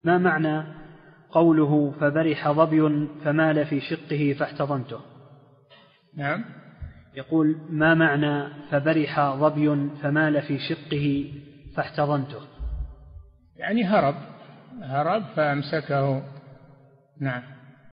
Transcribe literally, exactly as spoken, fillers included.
ما معنى قوله فبرح ظبي فمال في شقه فاحتضنته؟ نعم. يقول ما معنى فبرح ظبي فمال في شقه فاحتضنته؟ يعني هرب هرب فأمسكه. نعم.